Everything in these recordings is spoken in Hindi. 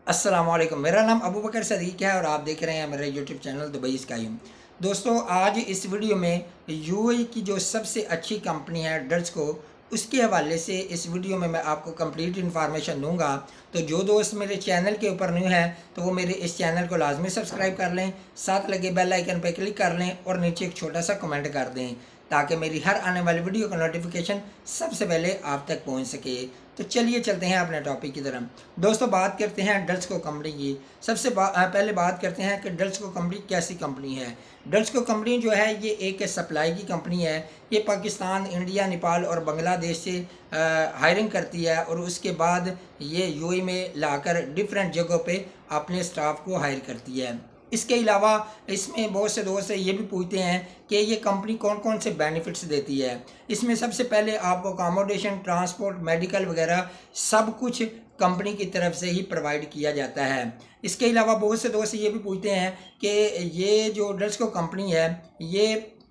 अस्सलाम वालेकुम। मेरा नाम अबू बकर सदीक है और आप देख रहे हैं मेरे यूट्यूब चैनल दुबई स्काई। दोस्तों, आज इस वीडियो में यूएई की जो सबसे अच्छी कंपनी है डर्सको, उसके हवाले से इस वीडियो में मैं आपको कंप्लीट इन्फॉर्मेशन दूंगा। तो जो दोस्त मेरे चैनल के ऊपर न्यू है तो वो मेरे इस चैनल को लाजमी सब्सक्राइब कर लें, साथ लगे बेल आइकन पर क्लिक कर लें और नीचे एक छोटा सा कमेंट कर दें ताकि मेरी हर आने वाली वीडियो का नोटिफिकेशन सबसे पहले आप तक पहुंच सके। तो चलिए चलते हैं अपने टॉपिक की तरफ। दोस्तों, बात करते हैं डर्सको कंपनी की। पहले बात करते हैं कि डर्सको कंपनी कैसी कंपनी है। डर्सको कंपनी जो है ये एक सप्लाई की कंपनी है। ये पाकिस्तान, इंडिया, नेपाल और बांग्लादेश से हायरिंग करती है और उसके बाद ये यूएई में लाकर डिफरेंट जगहों पे अपने स्टाफ को हायर करती है। इसके अलावा इसमें बहुत से दोस्त ये भी पूछते हैं कि ये कंपनी कौन कौन से बेनिफिट्स देती है। इसमें सबसे पहले आपको अकोमोडेशन, ट्रांसपोर्ट, मेडिकल वगैरह सब कुछ कंपनी की तरफ से ही प्रोवाइड किया जाता है। इसके अलावा बहुत से दोस्त ये भी पूछते हैं कि ये जो डर्सको कंपनी है ये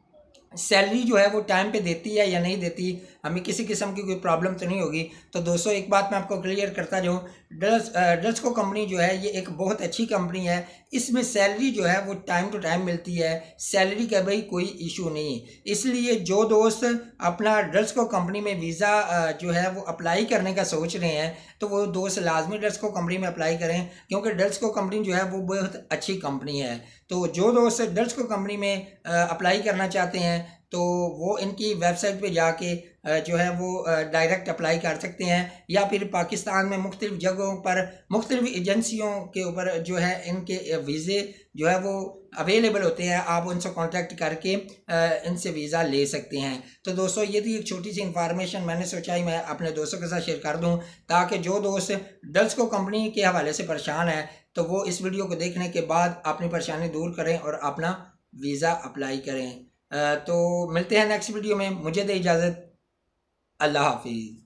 सैलरी जो है वो टाइम पे देती है या नहीं देती, हमें किसी किस्म की कोई प्रॉब्लम तो नहीं होगी। तो दोस्तों, एक बात मैं आपको क्लियर करता जाऊँ, डर्सको कंपनी जो है ये एक बहुत अच्छी कंपनी है। इसमें सैलरी जो है वो टाइम टू टाइम मिलती है, सैलरी का भाई कोई इशू नहीं। इसलिए जो दोस्त अपना डर्सको कंपनी में वीज़ा जो है वो अप्लाई करने का सोच रहे हैं तो वो दोस्त लाजमी डर्सको कंपनी में अप्लाई करें, क्योंकि डर्सको कंपनी जो है वो बहुत अच्छी कंपनी है। तो जो दोस्त डर्सको कंपनी में अप्लाई करना चाहते हैं तो वो इनकी वेबसाइट पे जाके जो है वो डायरेक्ट अप्लाई कर सकते हैं, या फिर पाकिस्तान में मुख्तलिफ जगहों पर मुख्तलिफ एजेंसियों के ऊपर जो है इनके वीज़े जो है वो अवेलेबल होते हैं। आप उनसे कांटेक्ट करके इनसे वीज़ा ले सकते हैं। तो दोस्तों, ये थी एक छोटी सी इन्फॉर्मेशन, मैंने सोचा ही मैं अपने दोस्तों के साथ शेयर कर दूं ताकि जो दोस्त डर्सको कंपनी के हवाले से परेशान है तो वो इस वीडियो को देखने के बाद अपनी परेशानी दूर करें और अपना वीज़ा अप्लाई करें। तो मिलते हैं नेक्स्ट वीडियो में, मुझे दे इजाज़त। अल्लाह हाफिज़।